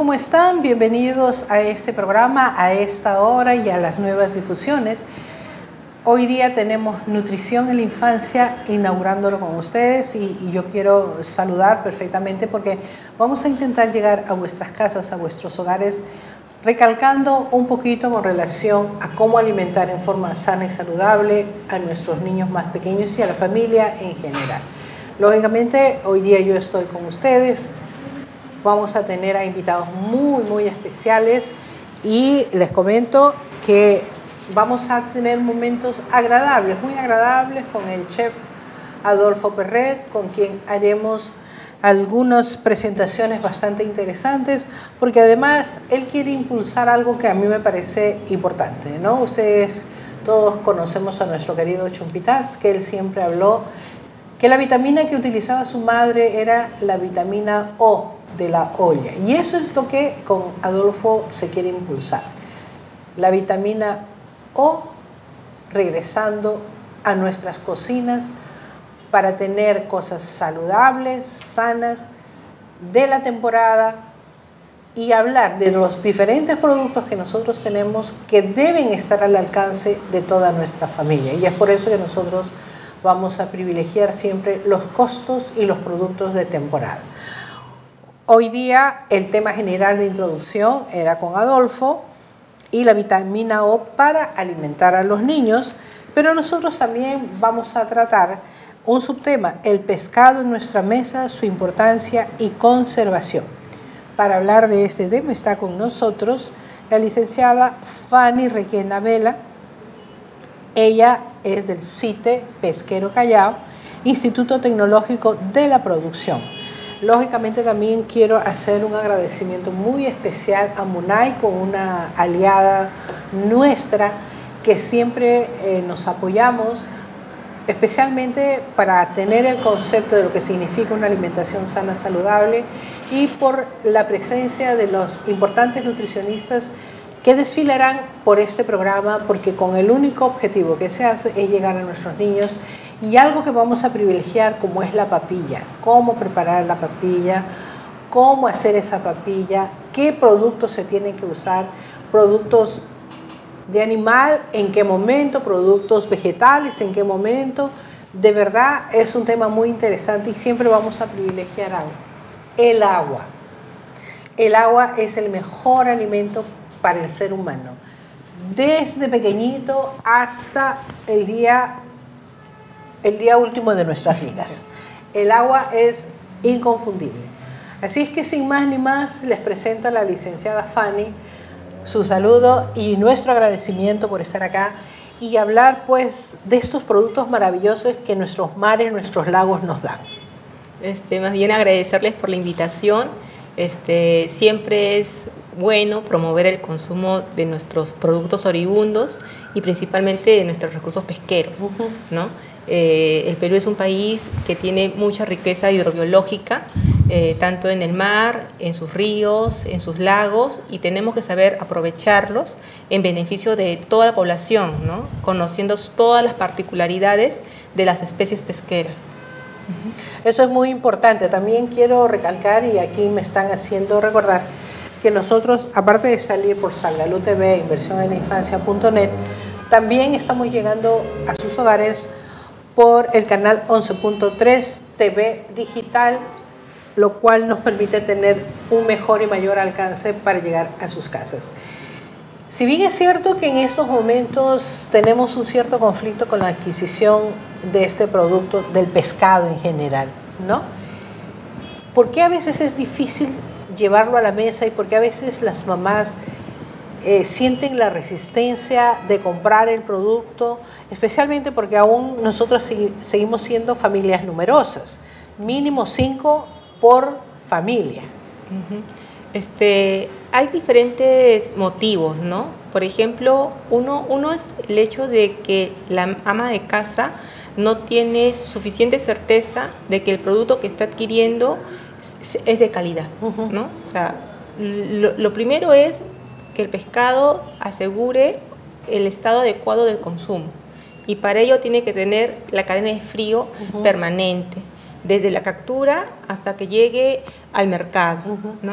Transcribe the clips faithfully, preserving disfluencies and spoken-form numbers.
¿cómo están? Bienvenidos a este programa, a esta hora y a las nuevas difusiones. Hoy día tenemos Nutrición en la Infancia, inaugurándolo con ustedes y, y yo quiero saludar perfectamente porque vamos a intentar llegar a vuestras casas, a vuestros hogares, recalcando un poquito con relación a cómo alimentar en forma sana y saludable a nuestros niños más pequeños y a la familia en general. Lógicamente, hoy día yo estoy con ustedes. Vamos a tener a invitados muy, muy especiales y les comento que vamos a tener momentos agradables, muy agradables con el chef Adolfo Perret, con quien haremos algunas presentaciones bastante interesantes, porque además él quiere impulsar algo que a mí me parece importante, ¿no? Ustedes todos conocemos a nuestro querido Chumpitaz, que él siempre habló que la vitamina que utilizaba su madre era la vitamina O de la olla, y eso es lo que con Adolfo se quiere impulsar, la vitamina O regresando a nuestras cocinas para tener cosas saludables, sanas, de la temporada, y hablar de los diferentes productos que nosotros tenemos que deben estar al alcance de toda nuestra familia, y es por eso que nosotros vamos a privilegiar siempre los costos y los productos de temporada. Hoy día el tema general de introducción era con Adolfo y la vitamina O para alimentar a los niños, pero nosotros también vamos a tratar un subtema, el pescado en nuestra mesa, su importancia y conservación. Para hablar de este tema está con nosotros la licenciada Fanny Requena Vela. Ella es del CITE Pesquero Callao, Instituto Tecnológico de la Producción. Lógicamente también quiero hacer un agradecimiento muy especial a Munaico, una aliada nuestra que siempre eh, nos apoyamos, especialmente para tener el concepto de lo que significa una alimentación sana, saludable, y por la presencia de los importantes nutricionistas que desfilarán por este programa, porque con el único objetivo que se hace es llegar a nuestros niños, y algo que vamos a privilegiar como es la papilla, cómo preparar la papilla, cómo hacer esa papilla, qué productos se tienen que usar, productos de animal, en qué momento, productos vegetales, en qué momento. De verdad es un tema muy interesante y siempre vamos a privilegiar algo, el agua. El agua es el mejor alimento para el ser humano, desde pequeñito hasta el día, el día último de nuestras vidas. El agua es inconfundible. Así es que sin más ni más les presento a la licenciada Fanny, su saludo y nuestro agradecimiento por estar acá y hablar pues de estos productos maravillosos que nuestros mares, nuestros lagos nos dan. Este, más bien agradecerles por la invitación. Este, siempre es bueno promover el consumo de nuestros productos oriundos y principalmente de nuestros recursos pesqueros, uh-huh. ¿no? Eh, el Perú es un país que tiene mucha riqueza hidrobiológica, eh, tanto en el mar, en sus ríos, en sus lagos, y tenemos que saber aprovecharlos en beneficio de toda la población, ¿no? Conociendo todas las particularidades de las especies pesqueras. Eso es muy importante. También quiero recalcar, y aquí me están haciendo recordar, que nosotros, aparte de salir por Salgalú T V, inversión en la infancia punto net, también estamos llegando a sus hogares por el canal once punto tres T V digital, lo cual nos permite tener un mejor y mayor alcance para llegar a sus casas. Si bien es cierto que en estos momentos tenemos un cierto conflicto con la adquisición de este producto, del pescado en general, ¿no? ¿Por qué a veces es difícil llevarlo a la mesa y por qué a veces las mamás eh, sienten la resistencia de comprar el producto? Especialmente porque aún nosotros segui- seguimos siendo familias numerosas, mínimo cinco por familia. Uh-huh. Este, hay diferentes motivos, ¿no? Por ejemplo, uno, uno es el hecho de que la ama de casa no tiene suficiente certeza de que el producto que está adquiriendo es, es de calidad, uh-huh. ¿no? O sea, lo, lo primero es que el pescado asegure el estado adecuado del consumo, y para ello tiene que tener la cadena de frío uh-huh. permanente, desde la captura hasta que llegue al mercado, uh-huh. ¿no?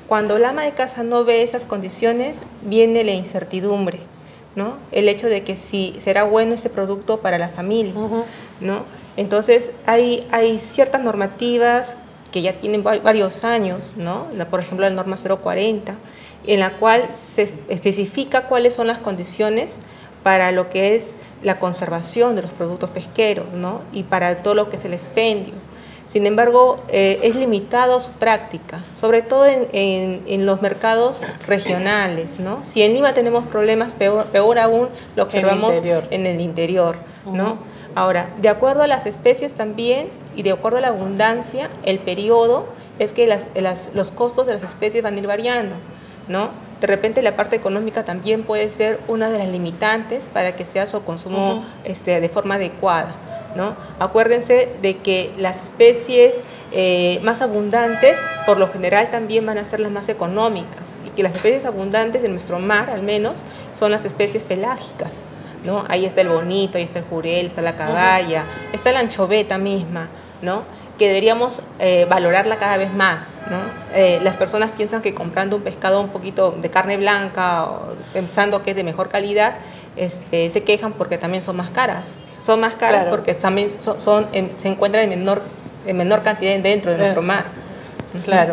cuando el ama de casa no ve esas condiciones, viene la incertidumbre, ¿no? El hecho de que si será bueno este producto para la familia, uh-huh. ¿no? Entonces, hay, hay ciertas normativas que ya tienen varios años, ¿no? La, por ejemplo, la norma cero cuarenta, en la cual se especifica cuáles son las condiciones para lo que es la conservación de los productos pesqueros, ¿no? Y para todo lo que es el expendio. Sin embargo, eh, es limitado su práctica, sobre todo en, en, en los mercados regionales, ¿no? Si en Lima tenemos problemas, peor, peor aún lo observamos en el, en el interior, ¿no? Uh-huh. Ahora, de acuerdo a las especies también y de acuerdo a la abundancia, el periodo es que las, las, los costos de las especies van a ir variando, ¿no? De repente la parte económica también puede ser una de las limitantes para que sea su consumo uh-huh. este, de forma adecuada, ¿no? Acuérdense de que las especies eh, más abundantes por lo general también van a ser las más económicas y que las especies abundantes de nuestro mar al menos son las especies pelágicas, ¿no? Ahí está el bonito, ahí está el jurel, está la caballa, uh-huh. está la anchoveta misma, ¿no? Que deberíamos eh, valorarla cada vez más, ¿no? Eh, las personas piensan que comprando un pescado un poquito de carne blanca, o pensando que es de mejor calidad, este, se quejan porque también son más caras. Son más caras claro. porque también son, son en, se encuentran en menor, en menor cantidad dentro de eh, nuestro mar. Claro.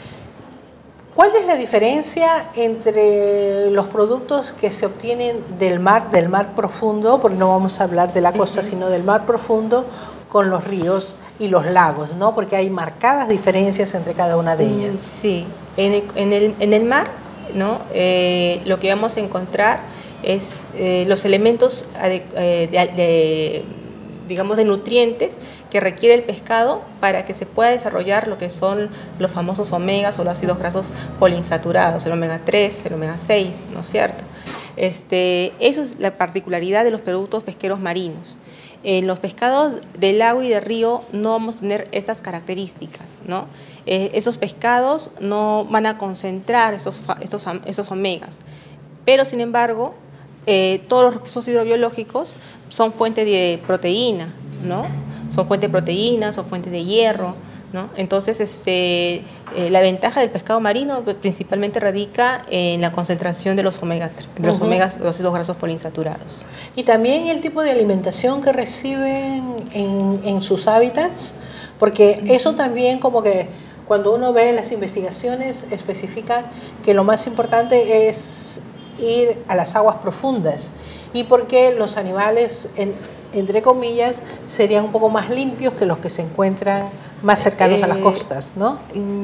¿Cuál es la diferencia entre los productos que se obtienen del mar, del mar profundo, porque no vamos a hablar de la costa, uh-huh. sino del mar profundo, con los ríos y los lagos, ¿no? Porque hay marcadas diferencias entre cada una de ellas. Sí, en el, en el, en el mar, ¿no? Eh, lo que vamos a encontrar es eh, los elementos de, de, de, digamos, de nutrientes que requiere el pescado para que se pueda desarrollar lo que son los famosos omegas o los ácidos grasos poliinsaturados, el omega tres, el omega seis, ¿no es cierto? Este, eso es la particularidad de los productos pesqueros marinos. En los pescados del lago y del río no vamos a tener esas características, ¿no? Eh, esos pescados no van a concentrar esos, esos, esos omegas, pero sin embargo, eh, todos los recursos hidrobiológicos son fuente de proteína, ¿no? Son fuente de proteína, son fuente de hierro, ¿no? Entonces, este, eh, la ventaja del pescado marino principalmente radica en la concentración de los omegas, de los uh-huh. omegas, los ácidos grasos poliinsaturados. Y también el tipo de alimentación que reciben en, en sus hábitats, porque uh-huh. eso también como que cuando uno ve las investigaciones especifican que lo más importante es ir a las aguas profundas y porque los animales, en, entre comillas, serían un poco más limpios que los que se encuentran más cercanos eh, a las costas, ¿no?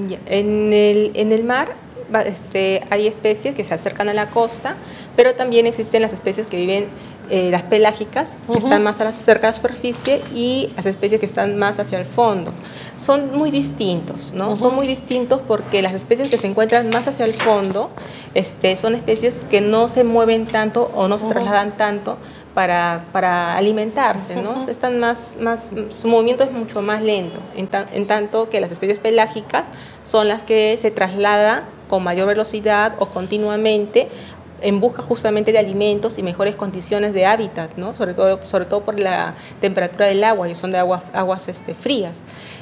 En el, en el mar este, hay especies que se acercan a la costa, pero también existen las especies que viven, eh, las pelágicas, que uh-huh. están más a la, cerca de la superficie, y las especies que están más hacia el fondo. Son muy distintos, ¿no? Uh-huh. Son muy distintos porque las especies que se encuentran más hacia el fondo este, son especies que no se mueven tanto o no se uh-huh. trasladan tanto para, para alimentarse, ¿no? Uh-huh. Están más, más, su movimiento es mucho más lento, en, ta, en tanto que las especies pelágicas son las que se trasladan con mayor velocidad o continuamente en busca justamente de alimentos y mejores condiciones de hábitat, ¿no? Sobre todo, sobre todo por la temperatura del agua, que son de aguas, aguas este, frías.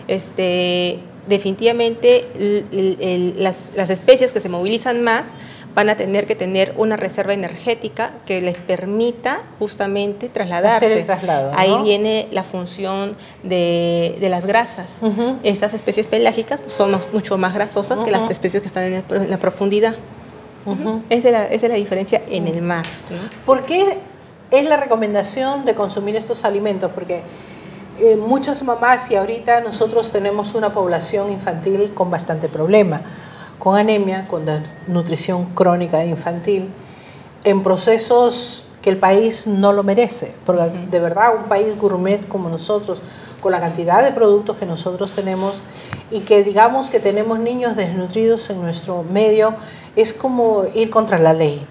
Este, definitivamente el, el, el, las, las especies que se movilizan más van a tener que tener una reserva energética que les permita justamente trasladarse. Hacer el traslado, ¿no? Ahí viene la función de, de las grasas. Uh-huh. Estas especies pelágicas son más, mucho más grasosas uh-huh. que las especies que están en, el, en la profundidad. Uh-huh. Esa, es la, esa es la diferencia en el mar, ¿no? ¿Por qué es la recomendación de consumir estos alimentos? Porque eh, muchas mamás, y ahorita nosotros tenemos una población infantil con bastante problema, con anemia, con nutrición crónica infantil, en procesos que el país no lo merece, porque uh-huh. de verdad un país gourmet como nosotros, con la cantidad de productos que nosotros tenemos y que digamos que tenemos niños desnutridos en nuestro medio, es como ir contra la ley.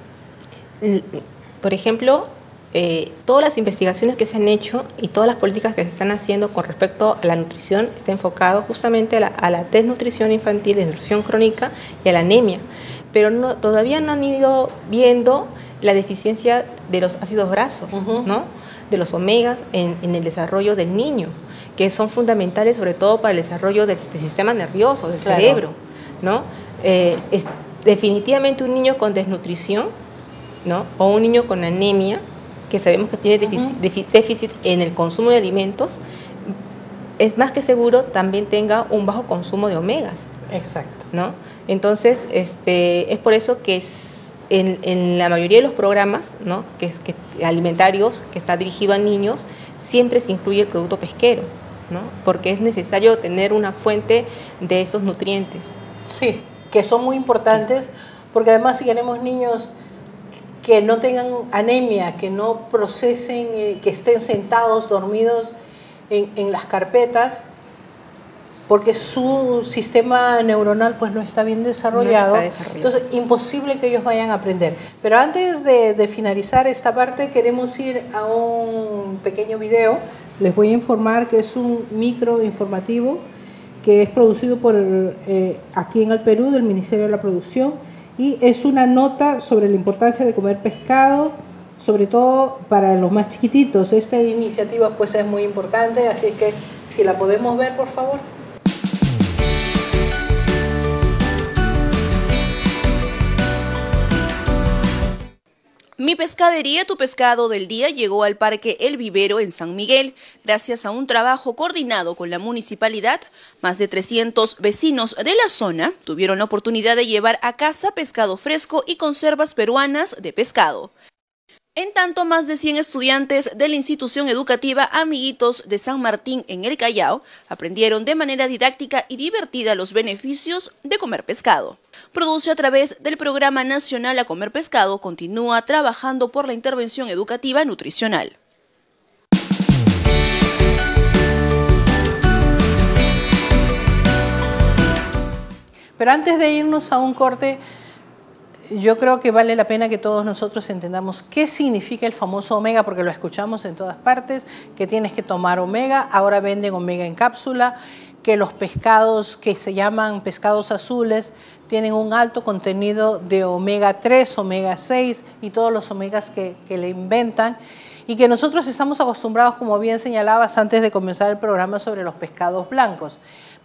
Por ejemplo, eh, todas las investigaciones que se han hecho y todas las políticas que se están haciendo con respecto a la nutrición está enfocado justamente a la, a la desnutrición infantil, desnutrición crónica y a la anemia, pero no, todavía no han ido viendo la deficiencia de los ácidos grasos, uh-huh. ¿no? de los omegas en, en el desarrollo del niño, que son fundamentales sobre todo para el desarrollo del, del sistema nervioso, del claro. cerebro, ¿no? Eh, es definitivamente un niño con desnutrición, ¿no? O un niño con anemia, que sabemos que tiene déficit, uh-huh. déficit en el consumo de alimentos, es más que seguro también tenga un bajo consumo de omegas. Exacto. ¿No? Entonces, este, es por eso que es, en, en la mayoría de los programas, ¿no? que es, que, alimentarios que está dirigido a niños, siempre se incluye el producto pesquero, ¿no? Porque es necesario tener una fuente de esos nutrientes. Sí, que son muy importantes, porque además si queremos niños que no tengan anemia, que no procesen, eh, que estén sentados, dormidos en, en las carpetas, porque su sistema neuronal pues no está bien desarrollado, no está desarrollado. Entonces imposible que ellos vayan a aprender. Pero antes de, de finalizar esta parte, queremos ir a un pequeño video. Les voy a informar que es un micro informativo que es producido por eh, aquí en el Perú, del Ministerio de la Producción, y es una nota sobre la importancia de comer pescado, sobre todo para los más chiquititos. Esta iniciativa pues es muy importante, así es que si la podemos ver, por favor. Mi pescadería, tu pescado del día llegó al Parque El Vivero en San Miguel. Gracias a un trabajo coordinado con la municipalidad, más de trescientos vecinos de la zona tuvieron la oportunidad de llevar a casa pescado fresco y conservas peruanas de pescado. En tanto, más de cien estudiantes de la institución educativa Amiguitos de San Martín en el Callao aprendieron de manera didáctica y divertida los beneficios de comer pescado. Produce a través del Programa Nacional a Comer Pescado, continúa trabajando por la intervención educativa nutricional. Pero antes de irnos a un corte, yo creo que vale la pena que todos nosotros entendamos qué significa el famoso omega, porque lo escuchamos en todas partes, que tienes que tomar omega, ahora venden omega en cápsula, que los pescados que se llaman pescados azules tienen un alto contenido de omega tres, omega seis y todos los omegas que, que le inventan, y que nosotros estamos acostumbrados, como bien señalabas antes de comenzar el programa, sobre los pescados blancos,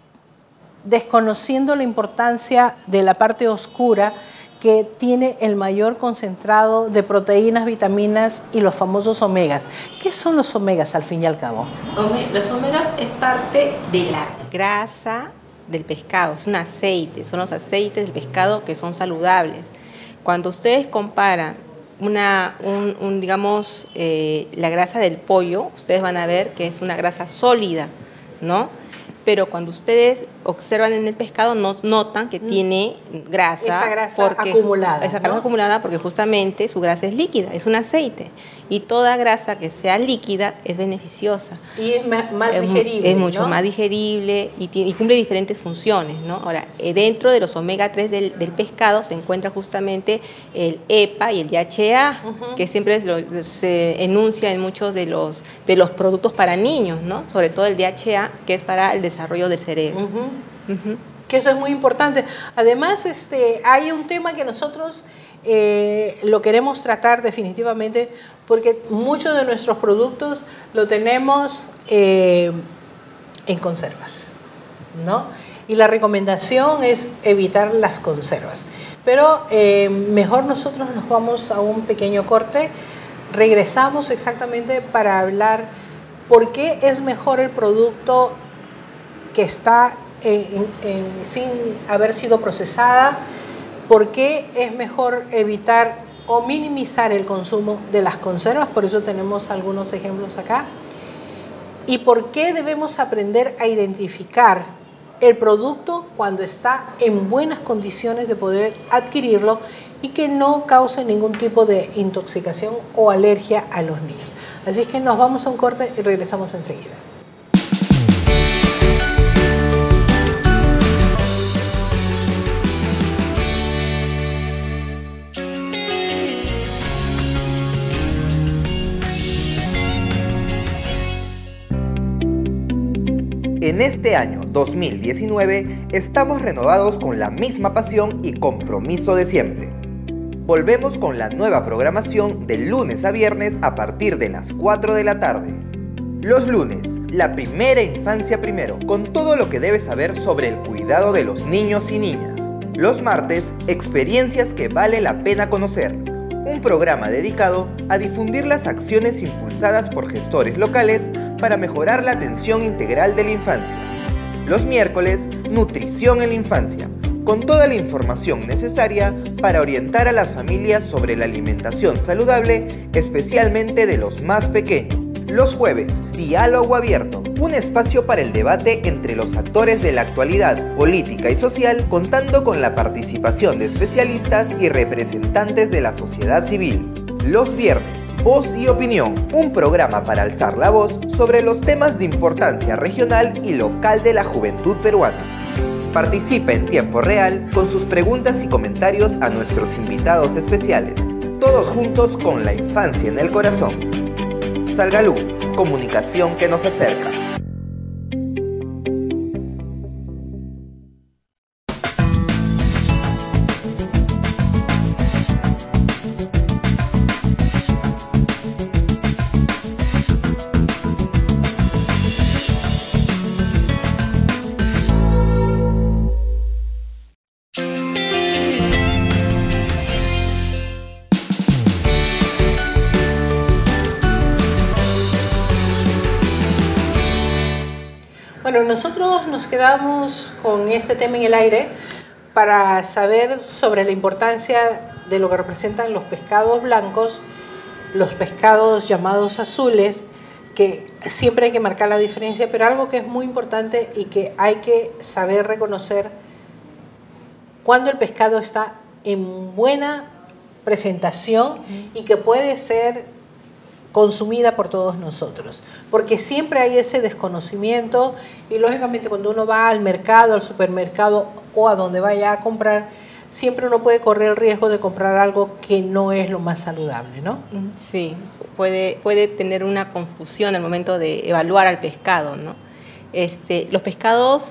desconociendo la importancia de la parte oscura que tiene el mayor concentrado de proteínas, vitaminas y los famosos omegas. ¿Qué son los omegas al fin y al cabo? Los omegas es parte de la grasa del pescado, es un aceite, son los aceites del pescado que son saludables. Cuando ustedes comparan una, un, un, digamos, eh, la grasa del pollo, ustedes van a ver que es una grasa sólida, ¿no? Pero cuando ustedes observan en el pescado, nos notan que mm. tiene grasa. Esa grasa porque, acumulada. Esa grasa ¿no? acumulada porque justamente su grasa es líquida, es un aceite. Y toda grasa que sea líquida es beneficiosa. Y es más, más es, digerible, Es mucho ¿no? más digerible y, tiene, y cumple diferentes funciones, ¿no? Ahora, eh, dentro de los omega tres del, del pescado se encuentra justamente el E P A y el D H A, uh-huh. que siempre lo, se enuncia en muchos de los, de los productos para niños, ¿no? Sobre todo el D H A, que es para el desarrollo del cerebro. Uh-huh. Uh-huh. Que eso es muy importante. Además, este, hay un tema que nosotros eh, lo queremos tratar definitivamente, porque muchos de nuestros productos lo tenemos eh, en conservas, ¿no? Y la recomendación es evitar las conservas. Pero eh, mejor nosotros nos vamos a un pequeño corte, regresamos exactamente para hablar por qué es mejor el producto que está en, en, sin haber sido procesada, por qué es mejor evitar o minimizar el consumo de las conservas, por eso tenemos algunos ejemplos acá, y por qué debemos aprender a identificar el producto cuando está en buenas condiciones de poder adquirirlo y que no cause ningún tipo de intoxicación o alergia a los niños. Así es que nos vamos a un corte y regresamos enseguida. En este año dos mil diecinueve estamos renovados con la misma pasión y compromiso de siempre. Volvemos con la nueva programación de lunes a viernes a partir de las cuatro de la tarde. Los lunes, la primera infancia primero, con todo lo que debes saber sobre el cuidado de los niños y niñas. Los martes, experiencias que vale la pena conocer. Un programa dedicado a difundir las acciones impulsadas por gestores locales para mejorar la atención integral de la infancia. Los miércoles, nutrición en la infancia, con toda la información necesaria para orientar a las familias sobre la alimentación saludable, especialmente de los más pequeños. Los jueves, diálogo abierto, un espacio para el debate entre los actores de la actualidad política y social, contando con la participación de especialistas y representantes de la sociedad civil. Los viernes, Voz y Opinión, un programa para alzar la voz sobre los temas de importancia regional y local de la juventud peruana. Participa en tiempo real con sus preguntas y comentarios a nuestros invitados especiales. Todos juntos con la infancia en el corazón. Salgalú, comunicación que nos acerca. Bueno, nosotros nos quedamos con este tema en el aire para saber sobre la importancia de lo que representan los pescados blancos, los pescados llamados azules, que siempre hay que marcar la diferencia, pero algo que es muy importante y que hay que saber reconocer cuando el pescado está en buena presentación y que puede ser consumida por todos nosotros, porque siempre hay ese desconocimiento y lógicamente cuando uno va al mercado, al supermercado o a donde vaya a comprar, siempre uno puede correr el riesgo de comprar algo que no es lo más saludable, ¿no? Sí, puede, puede tener una confusión al momento de evaluar al pescado, ¿no? Este, los pescados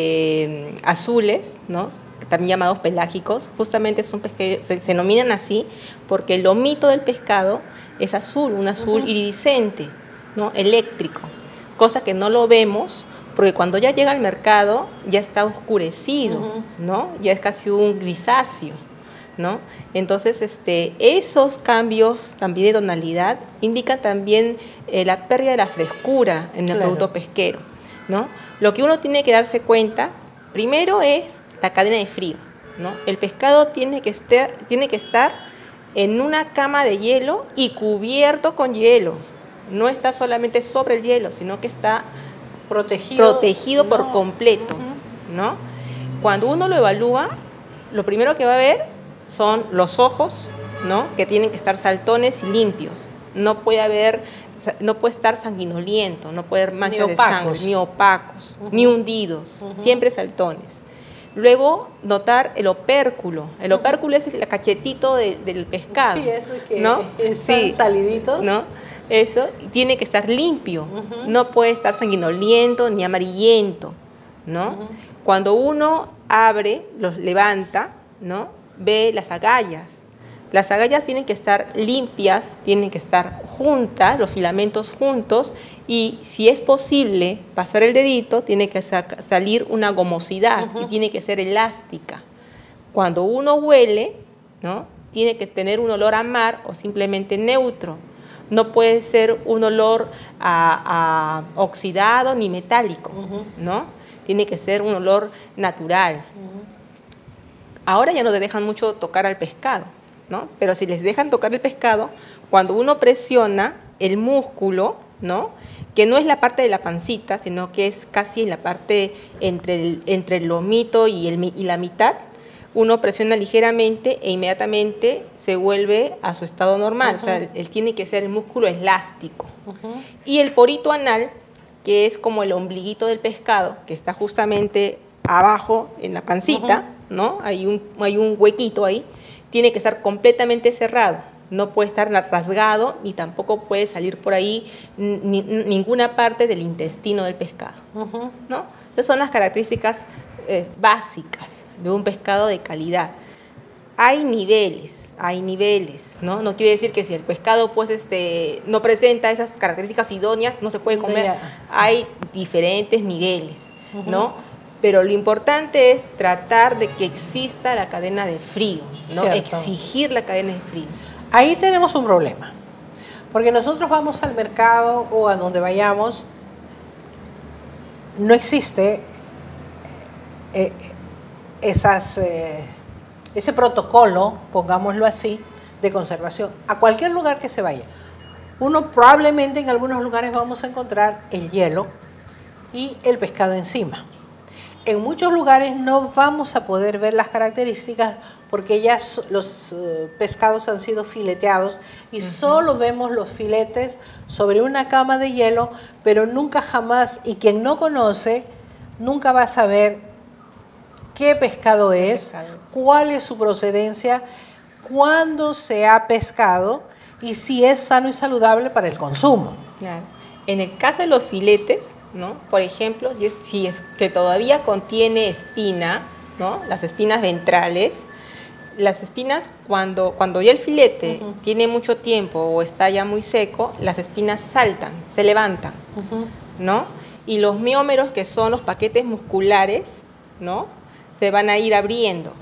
eh, azules, ¿no?, también llamados pelágicos, justamente son pescados, se, se denominan así porque el lomito del pescado es azul, un azul uh-huh. iridiscente, ¿no?, eléctrico, cosa que no lo vemos porque cuando ya llega al mercado ya está oscurecido, uh-huh. ¿no?, ya es casi un grisáceo, ¿no? Entonces, este, esos cambios también de tonalidad indican también eh, la pérdida de la frescura en el claro. producto pesquero, ¿no? Lo que uno tiene que darse cuenta, primero es la cadena de frío, ¿no? El pescado tiene que estar, tiene que estar en una cama de hielo y cubierto con hielo. No está solamente sobre el hielo, sino que está protegido, protegido por no. completo, uh-huh. ¿no? Cuando uno lo evalúa, lo primero que va a ver son los ojos, ¿no?, que tienen que estar saltones y limpios. No puede haber, no puede estar sanguinoliento, no puede haber manchas de sangre, ni opacos, uh-huh. ni hundidos, uh-huh. siempre saltones. Luego, notar el opérculo. El opérculo es el cachetito de, del pescado. Sí, eso que ¿no? están sí. saliditos. ¿No? Eso tiene que estar limpio. Uh-huh. No puede estar sanguinoliento ni amarillento, ¿no? Uh-huh. Cuando uno abre, los levanta, ¿no?, ve las agallas. Las agallas tienen que estar limpias, tienen que estar juntas, los filamentos juntos, y si es posible pasar el dedito, tiene que salir una gomosidad uh-huh. y tiene que ser elástica. Cuando uno huele, ¿no?, tiene que tener un olor a mar o simplemente neutro. No puede ser un olor a, a oxidado ni metálico, uh-huh. ¿no? Tiene que ser un olor natural. Uh-huh. Ahora ya no te dejan mucho tocar al pescado, ¿no? Pero si les dejan tocar el pescado, cuando uno presiona el músculo, ¿no?, que no es la parte de la pancita, sino que es casi en la parte entre el, entre el lomito y, el, y la mitad, uno presiona ligeramente e inmediatamente se vuelve a su estado normal. Uh-huh. O sea, él, él tiene que ser el músculo elástico. Uh-huh. Y el porito anal, que es como el ombliguito del pescado, que está justamente abajo en la pancita, uh-huh. ¿no? Hay un, hay un huequito ahí, tiene que estar completamente cerrado. No puede estar rasgado ni tampoco puede salir por ahí ni, ninguna parte del intestino del pescado, uh-huh. ¿no? Esas son las características eh, básicas de un pescado de calidad. Hay niveles, hay niveles, ¿no? No quiere decir que si el pescado pues, este, no presenta esas características idóneas, no se puede comer. Hay diferentes niveles, uh-huh. ¿no? Pero lo importante es tratar de que exista la cadena de frío, ¿no? Cierto. Exigir la cadena de frío. Ahí tenemos un problema, porque nosotros vamos al mercado o a donde vayamos, no existe eh, esas, eh, ese protocolo, pongámoslo así, de conservación. A cualquier lugar que se vaya, uno probablemente en algunos lugares vamos a encontrar el hielo y el pescado encima. En muchos lugares no vamos a poder ver las características porque ya los uh, pescados han sido fileteados y uh-huh. solo vemos los filetes sobre una cama de hielo, pero nunca jamás, y quien no conoce, nunca va a saber qué pescado es, pescado. cuál es su procedencia, cuándo se ha pescado y si es sano y saludable para el consumo. Claro. En el caso de los filetes, ¿no? Por ejemplo, si es, si es que todavía contiene espina, ¿no? Las espinas ventrales, las espinas cuando, cuando ya el filete uh-huh. tiene mucho tiempo o está ya muy seco, las espinas saltan, se levantan, uh-huh. ¿no? Y los miómeros, que son los paquetes musculares, ¿no? Se van a ir abriendo.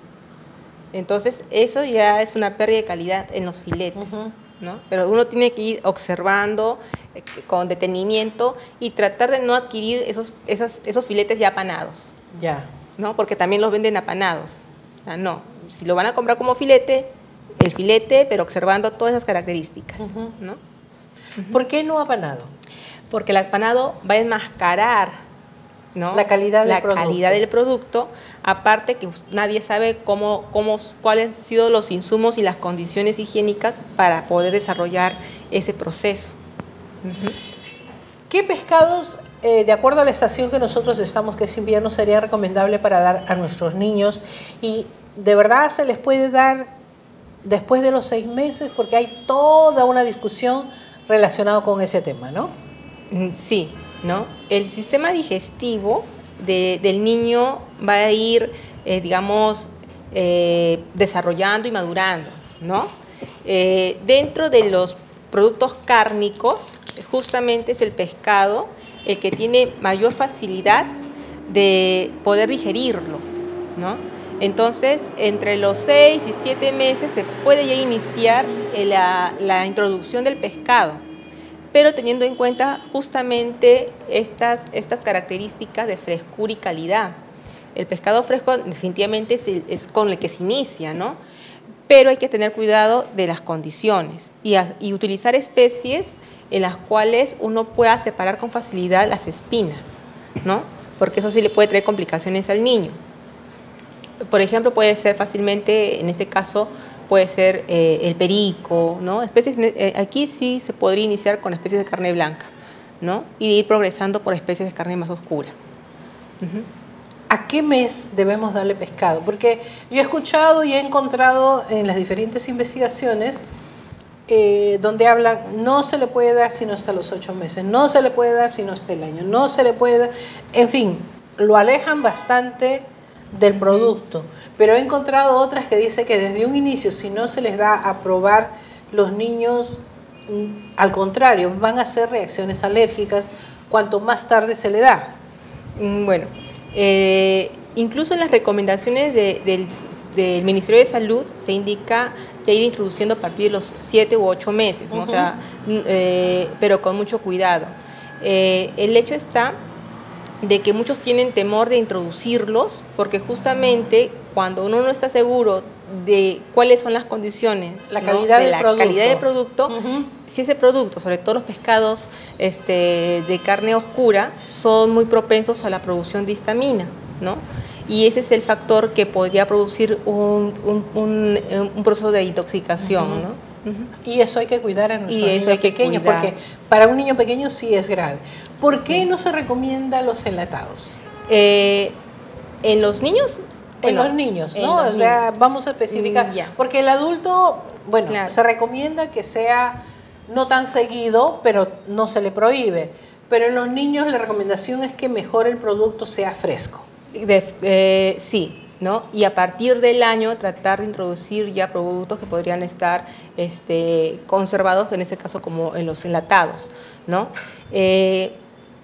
Entonces, eso ya es una pérdida de calidad en los filetes. Uh-huh. ¿no? Pero uno tiene que ir observando eh, con detenimiento y tratar de no adquirir esos, esas, esos filetes ya apanados. Ya. ¿no? Porque también los venden apanados. O sea, no, si lo van a comprar como filete, el filete, pero observando todas esas características. Uh-huh. ¿no? Uh-huh. ¿Por qué no apanado? Porque el apanado va a enmascarar, ¿no? La calidad del la producto. calidad del producto, aparte que nadie sabe cómo, cómo, cuáles han sido los insumos y las condiciones higiénicas para poder desarrollar ese proceso. Uh-huh. ¿Qué pescados, eh, de acuerdo a la estación que nosotros estamos, que es invierno, sería recomendable para dar a nuestros niños? Y de verdad se les puede dar después de los seis meses, porque hay toda una discusión relacionada con ese tema, ¿no? Sí. ¿no? El sistema digestivo de, del niño va a ir, eh, digamos, eh, desarrollando y madurando, ¿no? Eh, dentro de los productos cárnicos, justamente es el pescado el que tiene mayor facilidad de poder digerirlo, ¿no? Entonces, entre los seis y siete meses se puede ya iniciar la, la introducción del pescado, pero teniendo en cuenta justamente estas, estas características de frescura y calidad. El pescado fresco definitivamente es, el, es con el que se inicia, ¿no? Pero hay que tener cuidado de las condiciones y, a, y utilizar especies en las cuales uno pueda separar con facilidad las espinas, ¿no? Porque eso sí le puede traer complicaciones al niño. Por ejemplo, puede ser fácilmente, en este caso, puede ser eh, el perico, ¿no? Especies, eh, aquí sí se podría iniciar con especies de carne blanca, ¿no? Y ir progresando por especies de carne más oscura. Uh-huh. ¿A qué mes debemos darle pescado? Porque yo he escuchado y he encontrado en las diferentes investigaciones eh, donde hablan, no se le puede dar sino hasta los ocho meses, no se le puede dar sino hasta el año, no se le puede dar, en fin, lo alejan bastante del producto, pero he encontrado otras que dicen que desde un inicio, si no se les da a probar, los niños, al contrario, van a hacer reacciones alérgicas cuanto más tarde se le da. Bueno, eh, incluso en las recomendaciones de, del, del Ministerio de Salud se indica ya ir introduciendo a partir de los siete u ocho meses, ¿no? Uh-huh. O sea, eh, pero con mucho cuidado. Eh, el hecho está de que muchos tienen temor de introducirlos porque justamente cuando uno no está seguro de cuáles son las condiciones, la calidad, ¿no? de del, la producto. calidad del producto, uh-huh. si ese producto, sobre todo los pescados este, de carne oscura, son muy propensos a la producción de histamina, ¿no? Y ese es el factor que podría producir un, un, un, un proceso de intoxicación, uh-huh. ¿no? Uh-huh. Y eso hay que cuidar a nuestros niños pequeños, cuidar. Porque para un niño pequeño sí es grave. ¿Por sí. qué no se recomienda los enlatados? Eh, en los niños, en bueno, los niños, ¿no? Los o sea, niños. Vamos a especificar, mm, porque el adulto, bueno, claro. se recomienda que sea no tan seguido, pero no se le prohíbe. Pero en los niños la recomendación es que mejor el producto sea fresco. De, eh, sí. ¿no? Y a partir del año tratar de introducir ya productos que podrían estar este, conservados, en este caso como en los enlatados, ¿no? Eh,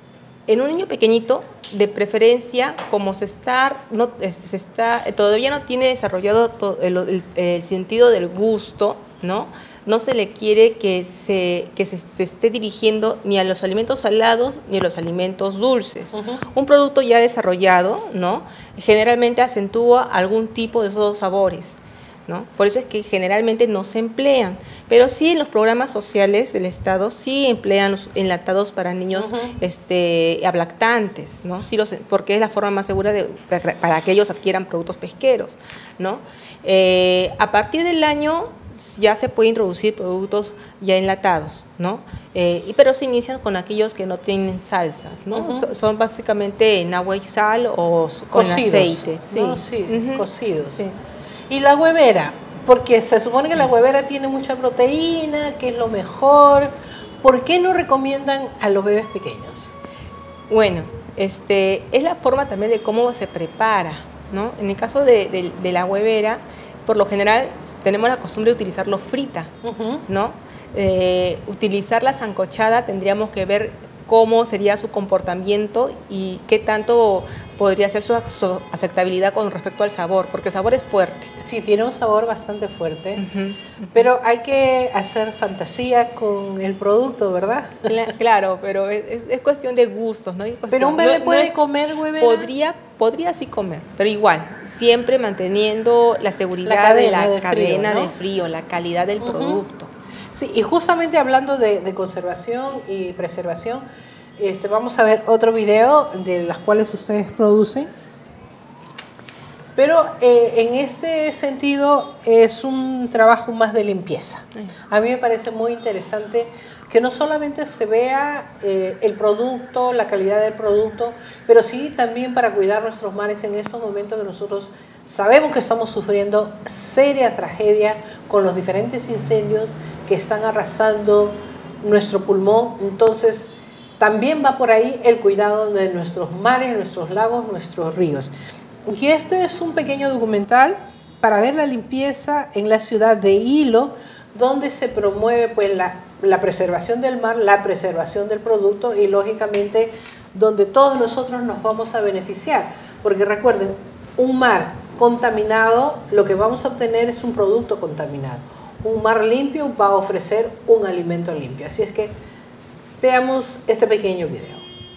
en un niño pequeñito, de preferencia, como se está, no, se está todavía no tiene desarrollado todo el, el, el sentido del gusto, ¿no? No se le quiere que, se, que se, se esté dirigiendo ni a los alimentos salados ni a los alimentos dulces. Uh-huh. Un producto ya desarrollado, ¿no? Generalmente acentúa algún tipo de esos dos sabores, ¿no? Por eso es que generalmente no se emplean, pero sí en los programas sociales del Estado sí emplean los enlatados para niños uh-huh. este, lactantes, ¿no? Sí los, porque es la forma más segura de, para que ellos adquieran productos pesqueros, ¿no? Eh, a partir del año ya se puede introducir productos ya enlatados, ¿no? Eh, y, pero se inician con aquellos que no tienen salsas, ¿no? Uh-huh. So, son básicamente en agua y sal o con cocidos, aceite. Sí, ¿no? Sí, uh-huh. cocidos. Sí. Y la huevera, porque se supone que la huevera tiene mucha proteína, que es lo mejor. ¿Por qué no recomiendan a los bebés pequeños? Bueno, este, es la forma también de cómo se prepara, ¿no? En el caso de, de, de la huevera, por lo general tenemos la costumbre de utilizarlo frita, uh-huh. ¿no? Eh, utilizarla sancochada tendríamos que ver cómo sería su comportamiento y qué tanto podría ser su, su aceptabilidad con respecto al sabor, porque el sabor es fuerte. Sí, tiene un sabor bastante fuerte, uh-huh, uh-huh. pero hay que hacer fantasía con el producto, ¿verdad? Claro, pero es, es cuestión de gustos, ¿no? Cuestión, pero un bebé no, puede no, comer huevera. Podría, podría sí comer, pero igual, siempre manteniendo la seguridad la cadena de la de cadena frío, ¿no? de frío, la calidad del uh-huh. producto. Sí, y justamente hablando de, de conservación y preservación, este, vamos a ver otro video de las cuales ustedes producen. Pero eh, en este sentido es un trabajo más de limpieza. A mí me parece muy interesante que no solamente se vea eh, el producto, la calidad del producto, pero sí también para cuidar nuestros mares en estos momentos que nosotros sabemos que estamos sufriendo seria tragedia con los diferentes incendios que están arrasando nuestro pulmón. Entonces también va por ahí el cuidado de nuestros mares, nuestros lagos, nuestros ríos. Y este es un pequeño documental para ver la limpieza en la ciudad de Hilo, donde se promueve pues la, la preservación del mar, la preservación del producto y lógicamente donde todos nosotros nos vamos a beneficiar. Porque recuerden, un mar contaminado, lo que vamos a obtener es un producto contaminado. Un mar limpio va a ofrecer un alimento limpio. Así es que veamos este pequeño video.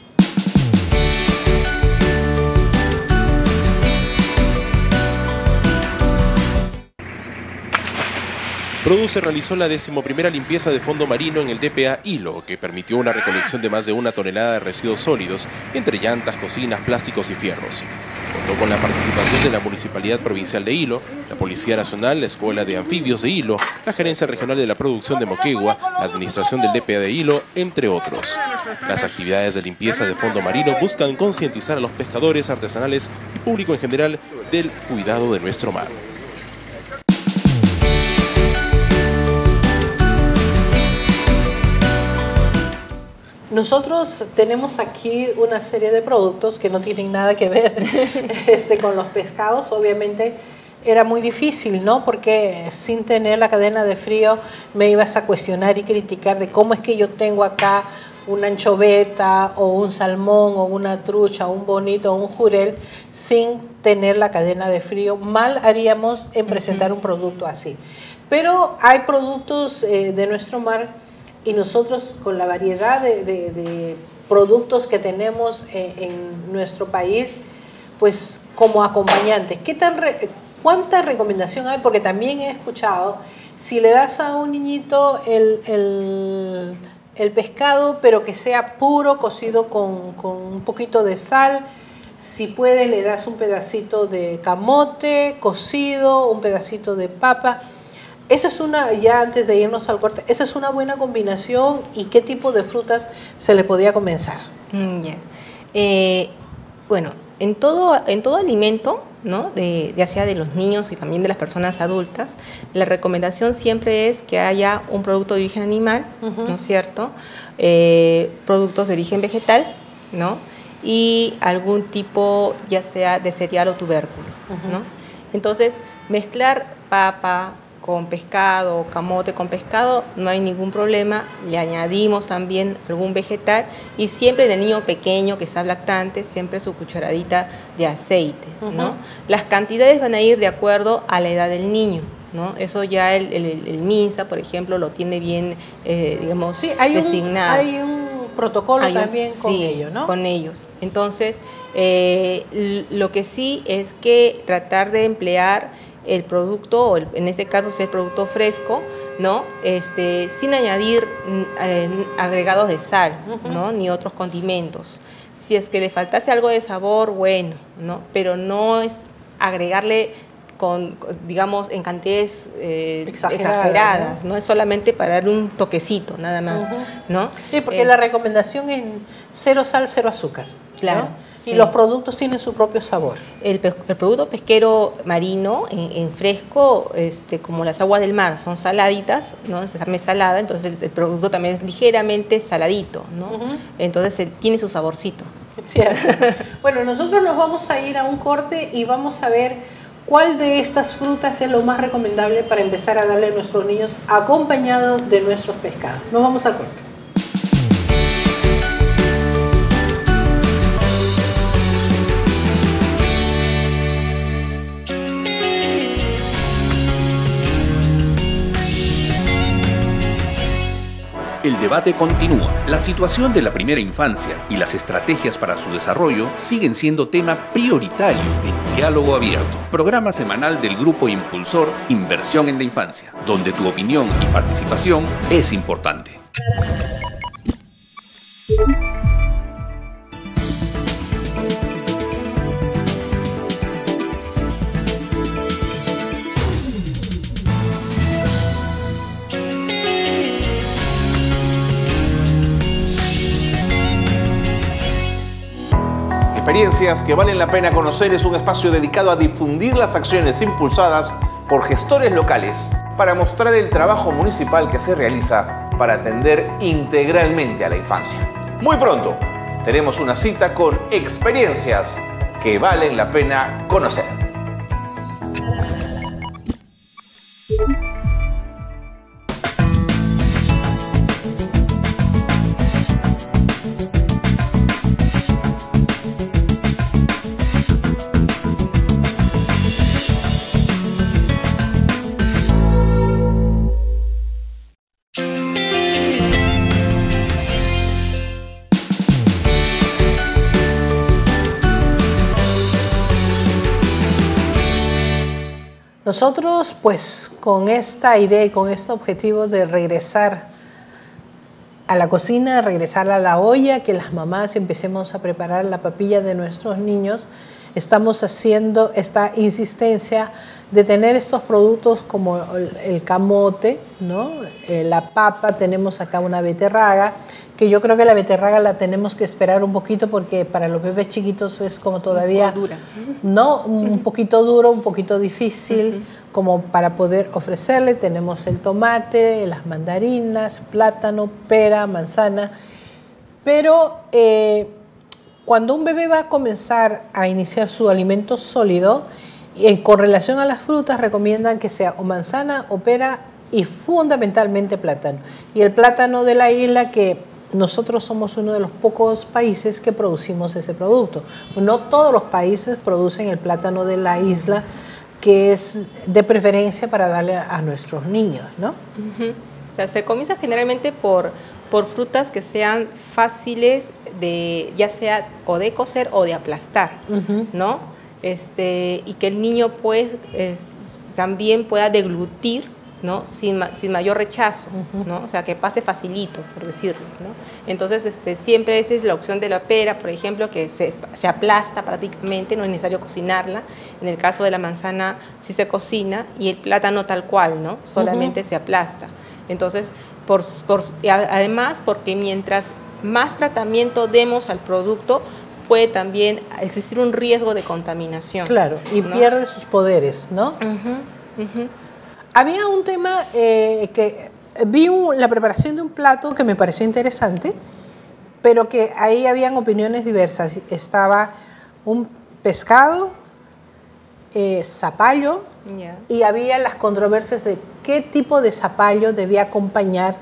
Produce realizó la decimoprimera limpieza de fondo marino en el D P A Hilo, que permitió una recolección de más de una tonelada de residuos sólidos, entre llantas, cocinas, plásticos y fierros. Contó con la participación de la Municipalidad Provincial de Hilo, la Policía Nacional, la Escuela de Anfibios de Hilo, la Gerencia Regional de la Producción de Moquegua, la Administración del D P A de Hilo, entre otros. Las actividades de limpieza de fondo marino buscan concientizar a los pescadores artesanales y público en general del cuidado de nuestro mar. Nosotros tenemos aquí una serie de productos que no tienen nada que ver este, con los pescados. Obviamente era muy difícil, ¿no? Porque sin tener la cadena de frío me ibas a cuestionar y criticar de cómo es que yo tengo acá una anchoveta o un salmón o una trucha o un bonito o un jurel sin tener la cadena de frío. Mal haríamos en presentar uh-huh. un producto así. Pero hay productos eh, de nuestro mar y nosotros con la variedad de, de, de productos que tenemos en, en nuestro país, pues como acompañantes, ¿qué tan re, ¿cuánta recomendación hay? Porque también he escuchado, si le das a un niñito el, el, el pescado, pero que sea puro, cocido con, con un poquito de sal, si puedes le das un pedacito de camote cocido, un pedacito de papa. Esa es una, ya antes de irnos al corte, esa es una buena combinación. ¿Y qué tipo de frutas se le podía comenzar? Mm, yeah. eh, bueno, en todo, en todo alimento, ¿no? de, ya sea de los niños y también de las personas adultas, la recomendación siempre es que haya un producto de origen animal, uh-huh. ¿no es cierto? Eh, productos de origen vegetal, ¿no? Y algún tipo, ya sea de cereal o tubérculo, uh-huh. ¿no? Entonces, mezclar papa, con pescado, camote con pescado, no hay ningún problema, le añadimos también algún vegetal y siempre en el niño pequeño que está lactante, siempre su cucharadita de aceite, uh-huh. ¿no? Las cantidades van a ir de acuerdo a la edad del niño, ¿no? Eso ya el, el, el MINSA, por ejemplo, lo tiene bien, eh, digamos, sí, hay designado. Un, hay un protocolo hay un, también con sí, ellos, ¿no? con ellos. Entonces, eh, lo que sí es que tratar de emplear el producto, o el, en este caso si es producto fresco, ¿no? Este, sin añadir eh, agregados de sal, uh-huh. ¿no? Ni otros condimentos. Si es que le faltase algo de sabor, bueno, ¿no? Pero no es agregarle con, digamos, en cantidades eh, exageradas, exageradas, ¿no? ¿no? Es solamente para darle un toquecito, nada más, uh-huh. ¿no? Sí, porque es, la recomendación es cero sal, cero azúcar. Claro. ¿no? Sí. Y los productos tienen su propio sabor. El, el producto pesquero marino en, en fresco, este, como las aguas del mar, son saladitas, ¿no? Se llama salada, entonces el, el producto también es ligeramente saladito, ¿no? Uh-huh. Entonces el, tiene su saborcito. Cierto. Bueno, nosotros nos vamos a ir a un corte y vamos a ver cuál de estas frutas es lo más recomendable para empezar a darle a nuestros niños acompañado de nuestros pescados. Nos vamos al corte. El debate continúa. La situación de la primera infancia y las estrategias para su desarrollo siguen siendo tema prioritario en Diálogo Abierto, programa semanal del Grupo Impulsor Inversión en la Infancia, donde tu opinión y participación es importante. Experiencias que valen la pena conocer es un espacio dedicado a difundir las acciones impulsadas por gestores locales para mostrar el trabajo municipal que se realiza para atender integralmente a la infancia. Muy pronto tenemos una cita con experiencias que valen la pena conocer. Nosotros, pues, con esta idea y con este objetivo de regresar a la cocina, regresar a la olla, que las mamás empecemos a preparar la papilla de nuestros niños, estamos haciendo esta insistencia de tener estos productos como el, el camote, ¿no? Eh, la papa, tenemos acá una beterraga, que yo creo que la beterraga la tenemos que esperar un poquito porque para los bebés chiquitos es como todavía... Un poco dura. ¿no? Un poquito duro, un poquito difícil, uh-huh. como para poder ofrecerle. Tenemos el tomate, las mandarinas, plátano, pera, manzana, pero... Eh, cuando un bebé va a comenzar a iniciar su alimento sólido, en correlación a las frutas recomiendan que sea o manzana o pera y fundamentalmente plátano. Y el plátano de la isla, que nosotros somos uno de los pocos países que producimos ese producto. No todos los países producen el plátano de la isla, que es de preferencia para darle a nuestros niños, ¿no? Uh-huh. O sea, se comienza generalmente por... por frutas que sean fáciles de, ya sea o de cocer o de aplastar, uh-huh. ¿no? Este, y que el niño pues es, también pueda deglutir, ¿no? Sin, sin mayor rechazo, uh-huh. ¿no? O sea, que pase facilito, por decirles, ¿no? Entonces, este, siempre esa es la opción de la pera, por ejemplo, que se, se aplasta prácticamente, no es necesario cocinarla. En el caso de la manzana sí se cocina y el plátano tal cual, ¿no? Solamente uh-huh. se aplasta. Entonces, por, por, además, porque mientras más tratamiento demos al producto, puede también existir un riesgo de contaminación. Claro, y ¿no? pierde sus poderes, ¿no? Uh-huh, uh-huh. Había un tema eh, que vi un, la preparación de un plato que me pareció interesante, pero que ahí habían opiniones diversas. Estaba un pescado, eh, zapallo, Yeah. Y había las controversias de qué tipo de zapallo debía acompañar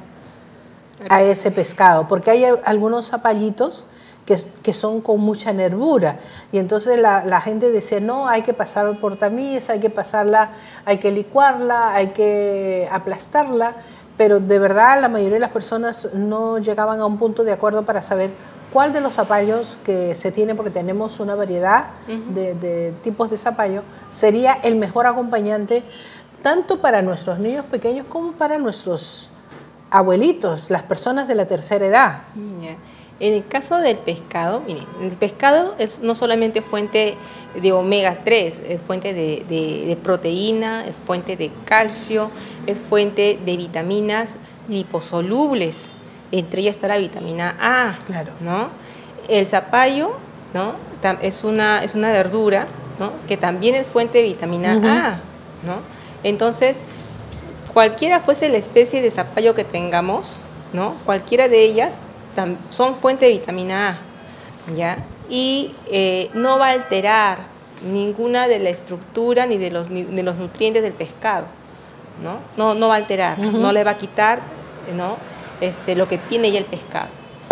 a ese pescado, porque hay algunos zapallitos que, que son con mucha nervura, y entonces la, la gente decía, no, hay que pasar por tamiz, hay que pasarla, hay que licuarla, hay que aplastarla, pero de verdad la mayoría de las personas no llegaban a un punto de acuerdo para saber cuál de los zapallos que se tiene, porque tenemos una variedad uh-huh. de, de tipos de zapallo, sería el mejor acompañante tanto para nuestros niños pequeños como para nuestros abuelitos, las personas de la tercera edad. Yeah. En el caso del pescado, miren, el pescado es no solamente fuente de omega tres, es fuente de, de, de proteína, es fuente de calcio, es fuente de vitaminas liposolubles, entre ellas está la vitamina A, claro. ¿no? El zapallo, ¿no? es, una, es una verdura, ¿no? Que también es fuente de vitamina uh-huh. A, ¿no? Entonces, cualquiera fuese la especie de zapallo que tengamos, ¿no? Cualquiera de ellas son fuente de vitamina A, ¿ya? Y eh, no va a alterar ninguna de la estructura ni de los, ni de los nutrientes del pescado, ¿no? No, no va a alterar, uh-huh. no le va a quitar, ¿no? este, lo que tiene ya el pescado,